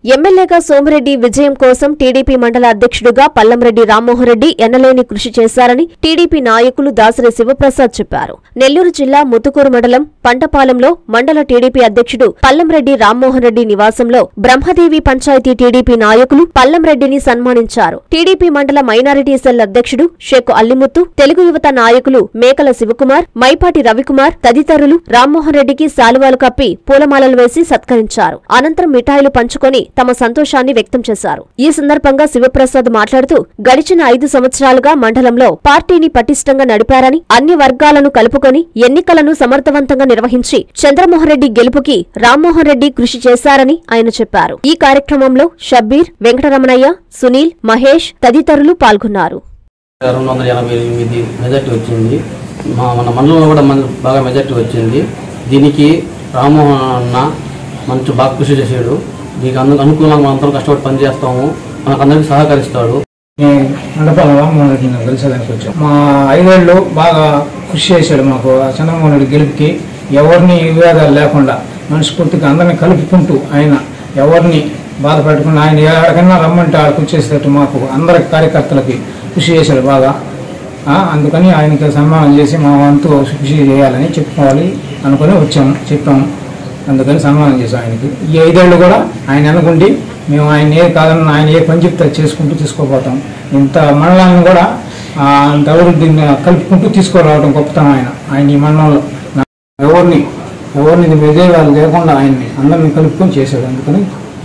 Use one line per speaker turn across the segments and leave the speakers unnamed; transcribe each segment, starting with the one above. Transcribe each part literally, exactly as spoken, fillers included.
ఎమ్మెల్యేగా సోమిరెడ్డి విజయం కోసం టీడీపీ మండల అధ్యక్షుడిగా పల్లంరెడ్డి రామ్మోహన్ రెడ్డి ఎన్నలేని కృషి చేశారని టీడీపీ నాయకులు దాసరి శివప్రసాద్ చెప్పారు. నెల్లూరు జిల్లా ముత్తుకూరు మండలం పంటపాలెంలో మండల టీడీపీ అధ్యక్షుడు పల్లంరెడ్డి రామ్మోహన్ రెడ్డి నివాసంలో బ్రహ్మదేవి పంచాయతీ టీడీపీ నాయకులు పల్లంరెడ్డిని సన్మానించారు. టీడీపీ మండల మైనారిటీ సెల్ అధ్యక్షుడు షేక్ అల్లిముత్తు, తెలుగు యువత నాయకులు మేకల శివకుమార్, మైపాటి రవికుమార్ తదితరులు రామ్మోహన్ రెడ్డికి శాలువాలు కప్పి పూలమాలలు వేసి సత్కరించారు. అనంతరం మిఠాయిలు పంచుకొని తమ సంతోషాన్ని వ్యక్తం చేశారు. ఈ సందర్భంగా శివప్రసాద్ మాట్లాడుతూ గడిచిన ఐదు సంవత్సరాలుగా మండలంలో పార్టీని పటిష్టంగా నడిపారని, అన్ని వర్గాలను కలుపుకొని ఎన్నికలను సమర్థవంతంగా నిర్వహించి చంద్రమోహన్ రెడ్డి గెలుపుకి రామ్మోహన్ రెడ్డి కృషి చేశారని ఆయన చెప్పారు. ఈ కార్యక్రమంలో షబ్బీర్, వెంకటరమణయ్య, సునీల్, మహేష్ తదితరులు పాల్గొన్నారు.
రెండు వందల ఎనభై ఎనిమిది మెజార్టీ వచ్చింది. మా మన మండలంలో కూడా బాగా మెజార్టీ వచ్చింది. దీనికి రామ్మోహన్ అన్న మంచి బాగా కృషి చేశాడు. దీనికి అందు అనుకూలంగా మనం అందరం కష్టపడి పనిచేస్తాము, మనకు అందరికీ సహకరిస్తాడు.
మండపాల రామ్మోహన్ రెడ్డి కలిసేదానికి వచ్చాం. మా ఐదేళ్ళు బాగా కృషి చేశాడు. మాకు చంద్రమోహన్ రెడ్డి గెలుపుకి ఎవరిని వివాదాలు లేకుండా మనస్ఫూర్తిగా అందరినీ కలుపుకుంటూ ఆయన ఎవరిని బాధ పెట్టకుండా ఆయన ఎక్కడికైనా రమ్మంటే ఆడ కృషి చేసేటట్టు మాకు అందరి కార్యకర్తలకి కృషి చేశాడు బాగా. అందుకని ఆయనకి సన్మానం చేసి మా వంతు కృషి చేయాలని చెప్పుకోవాలి అనుకుని వచ్చాము, చెప్పాము. అందుకని సన్మానం చేసాం ఆయనకి. ఈ ఐదేళ్ళు కూడా ఆయన అనుకుండి మేము ఆయన ఏ కాదన్నా ఆయన ఏ పని చెప్తే చేసుకుంటూ తీసుకోపోతాం. ఇంత మండలాన్ని కూడా అంత అభివృద్ధిని కలుపుకుంటూ తీసుకురావడం గొప్పతనం ఆయన. ఆయన ఈ మండలంలో ఎవరిని ఎవరిని విజయవాళ్ళు లేకుండా ఆయన్ని అందరినీ కలుపుకొని చేశాడు. అందుకని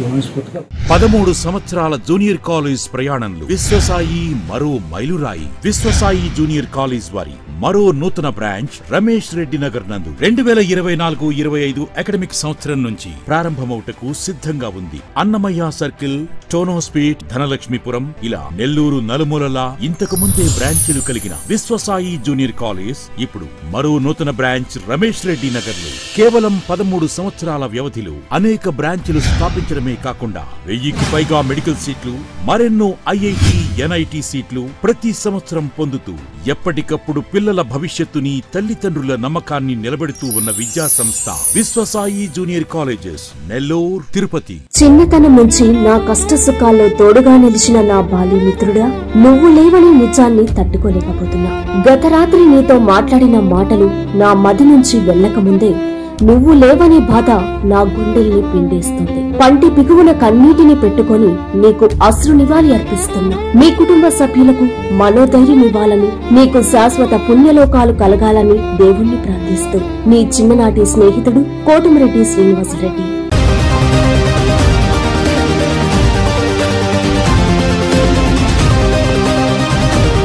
పదమూడు సంవత్సరాల జూనియర్ కాలేజ్ ప్రయాణంలో విశ్వసాయి మరో మైలురాయి. విశ్వసాయి జూనియర్ కాలేజ్ వారి మరో నూతన బ్రాంచ్ రమేష్ రెడ్డి నగర్ నందు రెండు వేల ఇరవై నాలుగు ఇరవై ఐదు అకాడమిక్ సంవత్సరం నుంచి ప్రారంభమవుటకు సిద్ధంగా ఉంది. అన్నమయ్య సర్కిల్, టోనోస్పీట్, ధనలక్ష్మీపురం ఇలా నెల్లూరు నలుమూలలా ఇంతకు ముందే బ్రాంచీలు కలిగిన విశ్వసాయి జూనియర్ కాలేజ్ ఇప్పుడు మరో నూతన బ్రాంచ్ రమేష్ రెడ్డి నగర్ లో కేవలం పదమూడు సంవత్సరాల వ్యవధిలో అనేక బ్రాంచీలు స్థాపించడమే కాకుండా వెయ్యికి పైగా మెడికల్ సీట్లు, మరెన్నో ఐఐటి, ఎన్ఐటి సీట్లు ప్రతి సంవత్సరం పొందుతూ ఎప్పటికప్పుడు పిల్లల భవిష్యత్తుని, తల్లిదండ్రుల నమ్మకాన్ని నిలబెడుతూ ఉన్న విద్యా సంస్థ విశ్వసాయి జూనియర్ కాలేజెస్, నెల్లూరు, తిరుపతి.
చిన్నతనం నుంచి నా కష్ట సుఖాల్లో తోడుగా నిలిచిన నా బాల్య మిత్రుడా, నువ్వు లేవని నిజాన్ని తట్టుకోలేకపోతున్నా. గత రాత్రి నీతో మాట్లాడిన మాటలు నా మది నుంచి వెళ్లకముందే నువ్వు లేవనే బాధ నా గుండెల్ని పిండేస్తుంది. పంటి పిగువున కన్నీటిని పెట్టుకొని నీకు అశ్రు నివాళి అర్పిస్తున్నా. మీ కుటుంబ సభ్యులకు మనోధైర్యం ఇవ్వాలని, నీకు శాశ్వత పుణ్యలోకాలు కలగాలని దేవుణ్ణి ప్రార్థిస్తూ నీ చిన్ననాటి స్నేహితుడు కోటమిరెడ్డి శ్రీనివాసరెడ్డి.